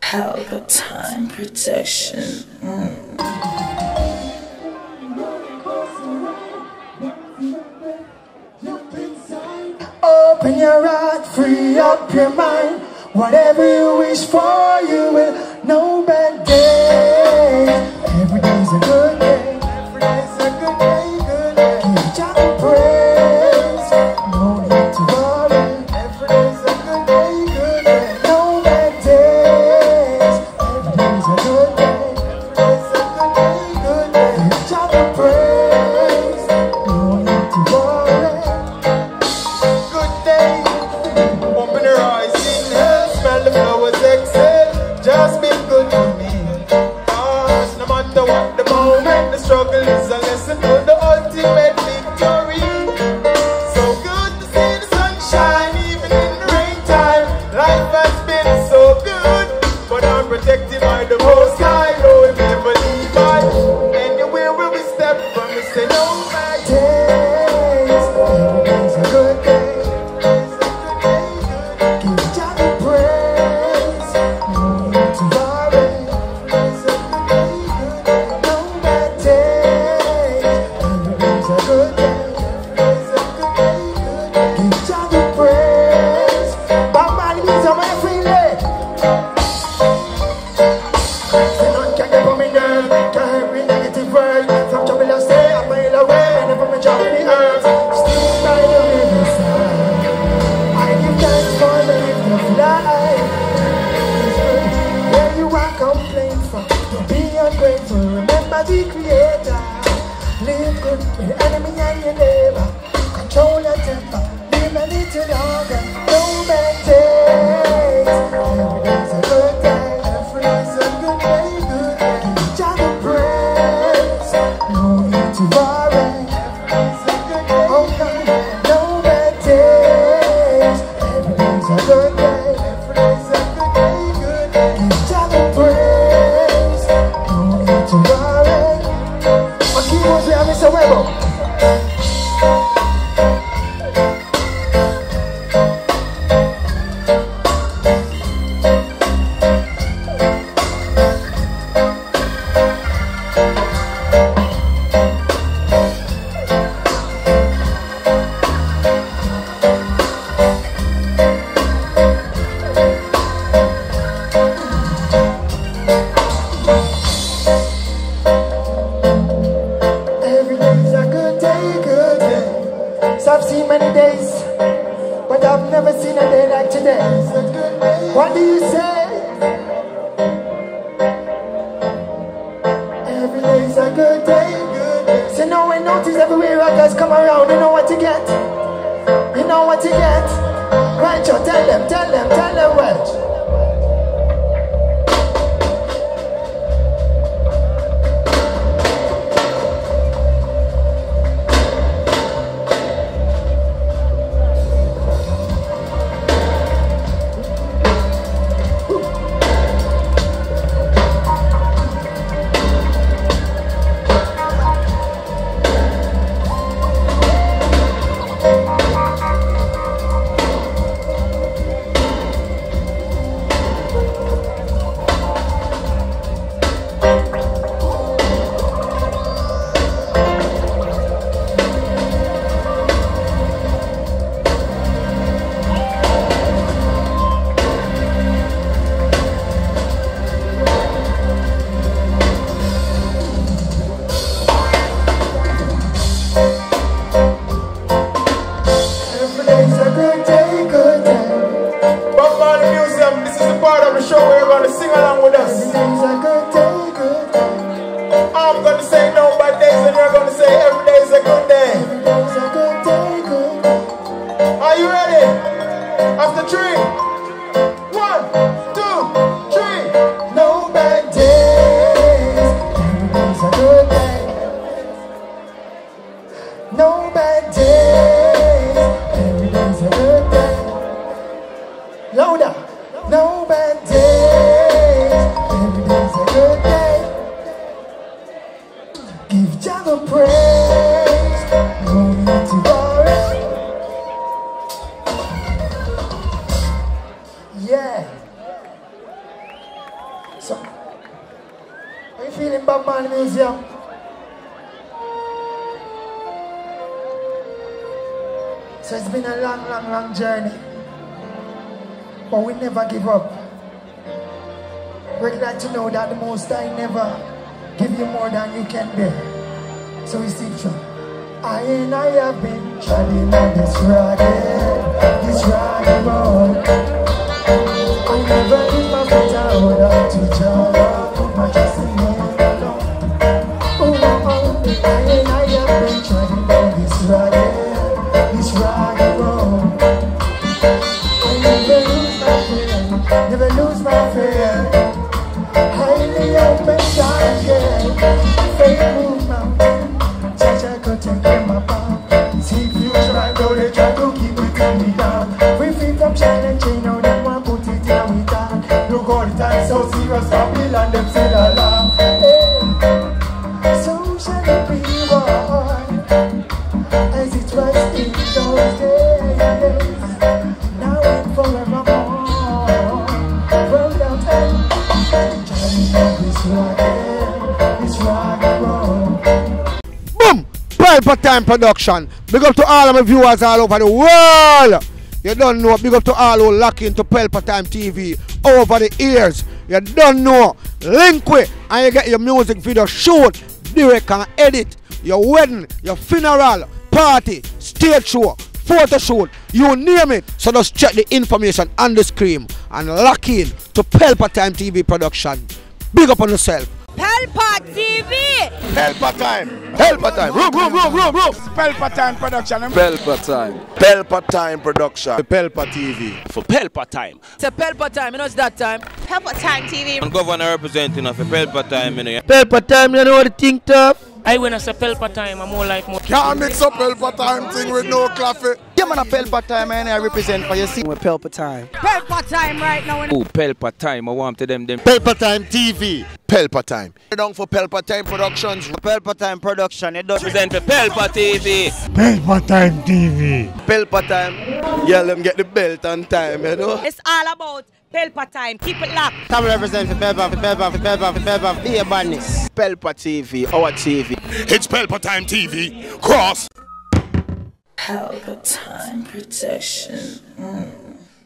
Palpatine protection. Open your heart, free up your mind. Whatever you wish for, you will. No bad day. Every day's a good day. Every day's a good day, good day. Give Jah the praise. No need to worry. Every day's a good day, good day. No bad days. Every day's a good day. Every day's a good day, good day. Give Jah the praise. No need to worry. Good day. Open your eyes, inhale, smell the flowers, exhale. Just be good to me. Cause no matter what the moment, the struggle is a lesson to the ultimate victory. So good to see the sunshine, even in the rain time. Life has been so good, but I'm protected by the Most High. No, we never leave by. Anywhere where we step from, we say no bad days. Every day's a good day. Give Jah the praise. No need to worry. It's a good day, good day. No bad days. Every day's a good day. Every day's a good day, good day. Give Jah the praise. But man, it's a way feeling. Say none can get from me nerve. Can't help me negative word. From trouble I stay a mile away. And from a job in the earth. Still by the riverside. I give thanks for the gift of life. Where you are complain from, don't be ungrateful. Remember the Creator. Live good with the enemy and your neighbor. Control your temper, live a little longer. No bad days. Every day's a good day. Every day's a good day, good day. Give Jah the praise. No need to worry. Every day's a good day. Oh no, no bad days. Every day's a good day. Every day's a good day, good day. Give Jah the praise. No need to worry. My keyboards we have Mr. Webber. Every day's a good day, good day. So I've seen many days, but I've never seen a day like today. What do you say? Every day's a good day, good day. So now we notice everywhere rockers come around, you know what you get. You know what you get. Right, yo, tell them what. Every day's a good day, good day. Bob Marley Museum, this is the part of the show where you're going to sing along with us. Every day's a good day, good day. I'm going to say no bad days and you're going to say every day's a good day. Every day's a good day, good day. Are you ready? After 3, 1, 2, 3. No bad days. Every day's a good day. No bad days. Every day's a good day. Louder. No bad days. Every day's a good day. Give Jah the praise. No need to worry. Yeah. So, are you feeling Bob Marley Museum? So it's been a long, long, long journey. But we never give up. We're glad to know that the Most High never give you more than you can bear. So we sing true. I have been treading on this rugged road. I never leave my foot out up to Jah, put my trust in Him alone. Oh, I have been treading on this rugged road. I never lose my fear. Highly open target, faith move mountain. Jah could take them apart. See future, I know they try to keep it in me down. We feet from China, now they want put it in we down. Look all the time so serious, Babylon them say the laugh. So shall it be one, as it was in those days. Now and forevermore. Roll out and Johnny on this rugged road. Boom! Pelpa Time Production. Big up to all of my viewers all over the world. You don't know. Big up to all who lock into Pelpa Time TV over the years. You don't know. Link with and you get your music video shoot, direct and edit. Your wedding, your funeral, party, stage show, photo shoot, you name it. So just check the information on the screen and lock in to Pelpa Time TV Production. Big up on yourself. Pelpa TV! Pelpa Time! Pelpa Time! Room! Pelpa Time Production. Pelpa Time. Pelpa Time Production. Pelpa TV. For Pelpa Time. It's a Pelpa Time, you know it's that time. Pelpa Time TV. I'm governor representing of Pelpa Time, you know. Pelpa Time, you know what the thing tough? I when I say Pelpa Time, I'm more like more. Can't mix up Pelpa Time thing with no coffee. Yeah, man, a Pelpa Time, and I represent for you. See, We're Pelpa Time. Pelpa Time right now. Oh, Pelpa Time, I want to them. Pelpa Time TV. Pelpa Time. Down for Pelpa Time Productions. Pelpa Time Production. It does Represent for Pelpa TV. Pelpa Time TV. Pelpa Time. Yeah, let them get the belt on time, you know. It's all about Pelpa Time. Keep it locked. Come represent for Pelpa, be a badness. Pelpa TV, our TV. It's Pelpa Time TV. Cross. Pelpa Time Protection.